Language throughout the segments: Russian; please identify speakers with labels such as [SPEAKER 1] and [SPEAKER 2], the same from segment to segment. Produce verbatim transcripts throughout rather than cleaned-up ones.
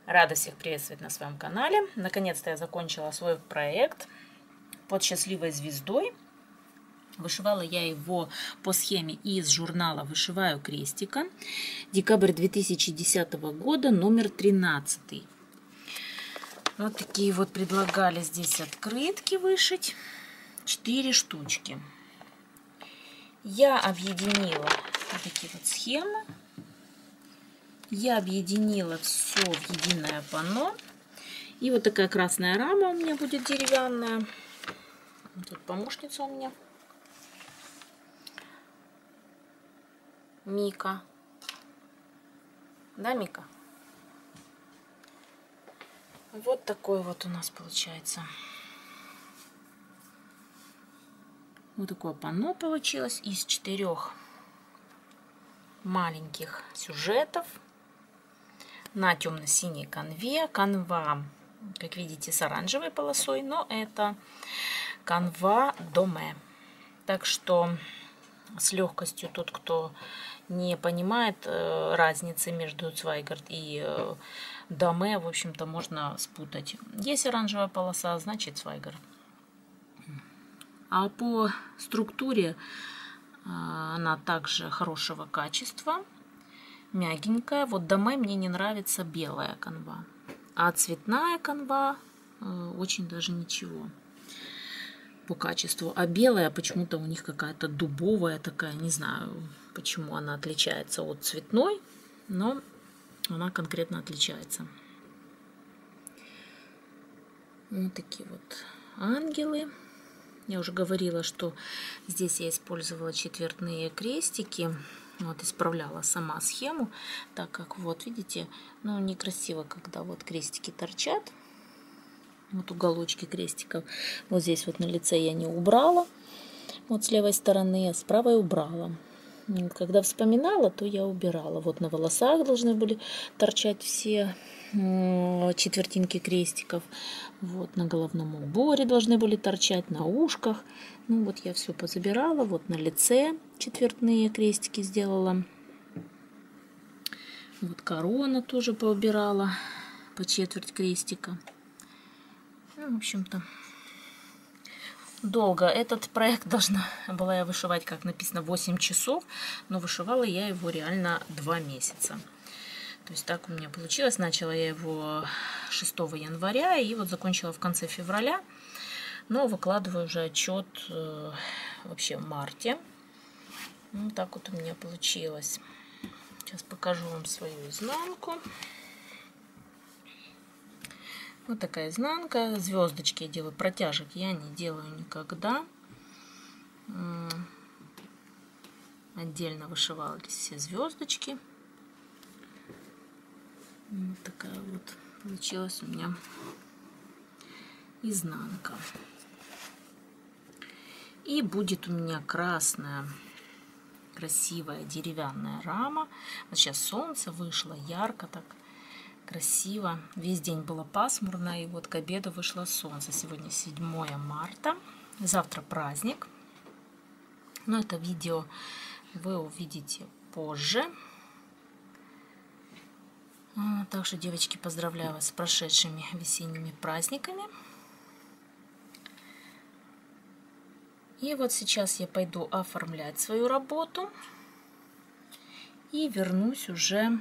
[SPEAKER 1] Рада всех приветствовать на своем канале. Наконец-то я закончила свой проект под счастливой звездой. Вышивала я его по схеме из журнала «Вышиваю крестика». Декабрь две тысячи десятого года, номер тринадцатый. Вот такие вот предлагали здесь открытки вышить. Четыре штучки. Я объединила вот такие вот схемы. Я объединила все в единое панно. И вот такая красная рама у меня будет деревянная. Тут помощница у меня. Мика. Да, Мика? Вот такой вот у нас получается. Вот такое панно получилось из четырех маленьких сюжетов на темно-синей канве. Канва, как видите, с оранжевой полосой, но это канва доме. Так что с легкостью тот, кто не понимает э, разницы между Цвайгард и э, доме, в общем-то, можно спутать. Есть оранжевая полоса, значит Цвайгард. А по структуре э, она также хорошего качества. Мягенькая. Вот доме мне не нравится белая канва. А цветная канва э, очень даже ничего по качеству. А белая почему-то у них какая-то дубовая такая. Не знаю, почему она отличается от цветной. Но она конкретно отличается. Вот такие вот ангелы. Я уже говорила, что здесь я использовала четвертные крестики. Вот, исправляла сама схему, так как вот видите, ну некрасиво, когда вот крестики торчат, вот уголочки крестиков. Вот здесь вот на лице я не убрала, вот с левой стороны, а с правой убрала. Вот, когда вспоминала, то я убирала. Вот на волосах должны были торчать все четвертинки крестиков. Вот на головном уборе должны были торчать, на ушках. Ну вот я все позабирала. Вот на лице четвертные крестики сделала. Вот корона тоже поубирала по четверть крестика. Ну, в общем-то, долго. Этот проект должна была я вышивать, как написано, восемь часов. Но вышивала я его реально два месяца. То есть так у меня получилось. Начала я его шестого января и вот закончила в конце февраля. Но выкладываю уже отчет э, вообще в марте. Вот так вот у меня получилось. Сейчас покажу вам свою изнанку. Вот такая изнанка. Звездочки я делаю. Протяжек я не делаю никогда. Отдельно вышивались все звездочки. Вот такая вот получилась у меня изнанка. И будет у меня красная, красивая деревянная рама. Вот сейчас солнце вышло, ярко так, красиво. Весь день было пасмурно, и вот к обеду вышло солнце. Сегодня седьмое марта, завтра праздник. Но это видео вы увидите позже. Также, девочки, поздравляю вас с прошедшими весенними праздниками. И вот сейчас я пойду оформлять свою работу. И вернусь уже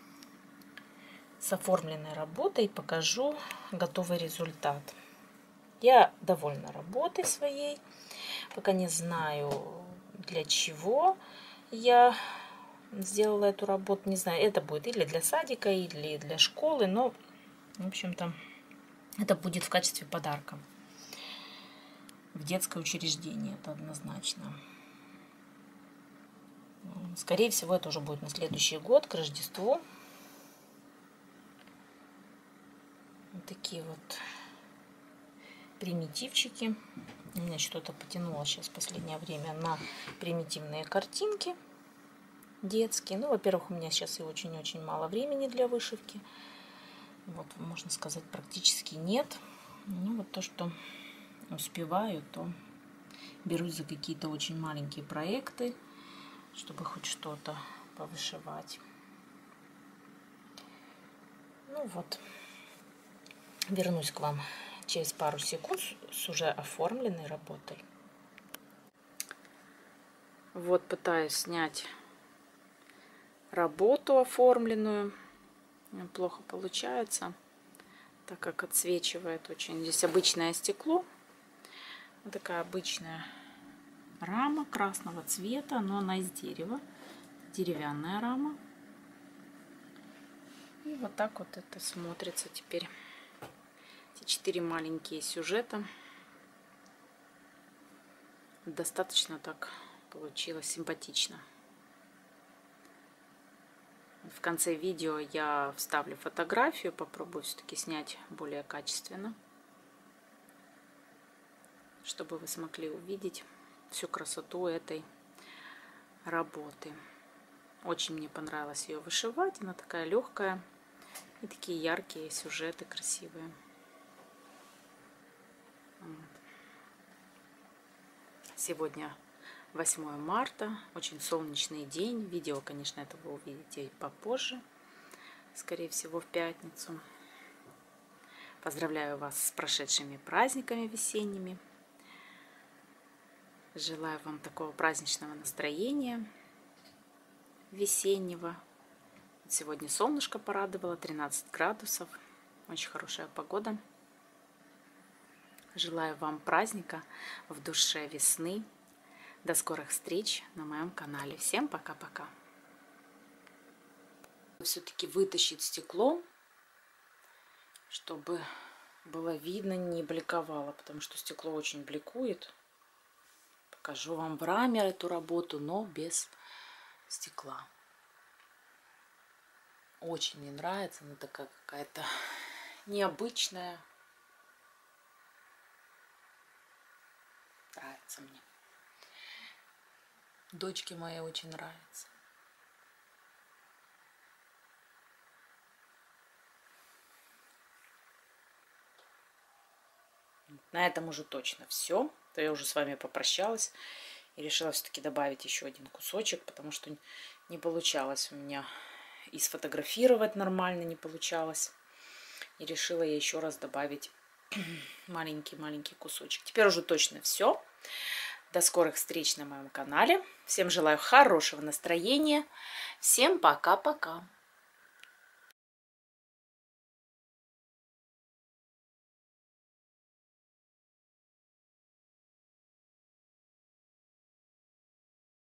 [SPEAKER 1] с оформленной работой и покажу готовый результат. Я довольна работой своей. Пока не знаю, для чего я сделала эту работу, не знаю, это будет или для садика, или для школы, но, в общем-то, это будет в качестве подарка в детское учреждение, это однозначно. Скорее всего, это уже будет на следующий год, к Рождеству. Вот такие вот примитивчики. У меня что-то потянуло сейчас в последнее время на примитивные картинки детские. Ну, во-первых, у меня сейчас и очень-очень мало времени для вышивки. Вот, можно сказать, практически нет. Ну, вот то, что успеваю, то берусь за какие-то очень маленькие проекты, чтобы хоть что-то повышивать. Ну, Ну вот, вернусь к вам через пару секунд с уже оформленной работой. Вот пытаюсь снять работу оформленную. Плохо получается, так как отсвечивает очень. Здесь обычное стекло. Вот такая обычная рама красного цвета, но она из дерева. Деревянная рама. И вот так вот это смотрится теперь. Эти четыре маленькие сюжета. Достаточно так получилось симпатично. В конце видео я вставлю фотографию, попробую все-таки снять более качественно, чтобы вы смогли увидеть всю красоту этой работы. Очень мне понравилось ее вышивать, она такая легкая и такие яркие сюжеты красивые. Сегодня восьмое марта, очень солнечный день. Видео, конечно, это вы увидите попозже, скорее всего, в пятницу. Поздравляю вас с прошедшими праздниками весенними. Желаю вам такого праздничного настроения весеннего. Сегодня солнышко порадовало, тринадцать градусов. Очень хорошая погода. Желаю вам праздника в душе весны. До скорых встреч на моем канале. Всем пока-пока. Все-таки вытащить стекло, чтобы было видно, не бликовало, потому что стекло очень бликует. Покажу вам в раме эту работу, но без стекла. Очень мне нравится, она такая какая-то необычная. Нравится мне. Дочке моей очень нравится. На этом уже точно все. То я уже с вами попрощалась и решила все-таки добавить еще один кусочек, потому что не получалось у меня и сфотографировать нормально не получалось. И решила я еще раз добавить маленький-маленький кусочек. Теперь уже точно все. До скорых встреч на моем канале. Всем желаю хорошего настроения. Всем пока-пока.